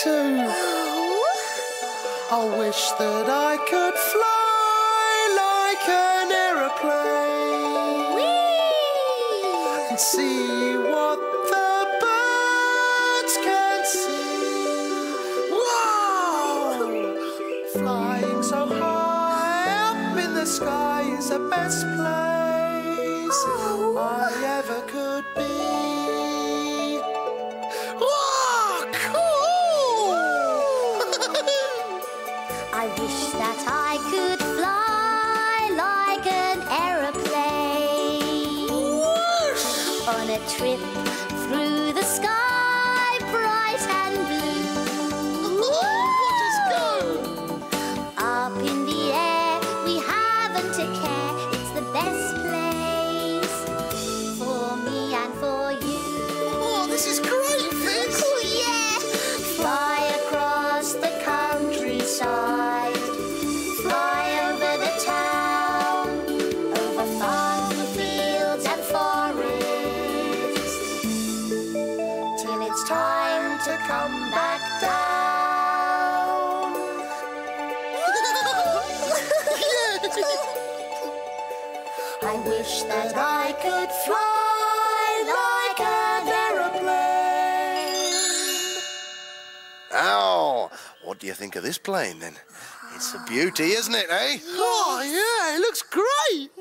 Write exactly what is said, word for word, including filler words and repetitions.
too. I wish that I could fly like an aeroplane. Whee! And see what the birds can see. Wow! Flying so high up in the sky is the best place I ever could be. I wish that I could fly like an aeroplane. Whoosh! On a trip through the sky, bright and blue. What is go? Up in the air, we haven't a care. It's the best place for me and for you. Oh, this is great, Fizz! Oh, yeah! Fly across the countryside. It's time to come back down. I wish that I could fly like an aeroplane. Ow! What do you think of this plane, then? It's a beauty, isn't it, eh? Oh, yeah, it looks great.